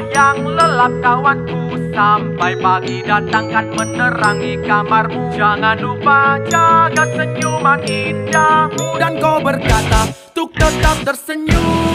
yang lelap kawanku, sampai pagi datang kan menerangi kamarmu. Jangan lupa jaga senyuman indahmu, dan kau berkata untuk tetap tersenyum.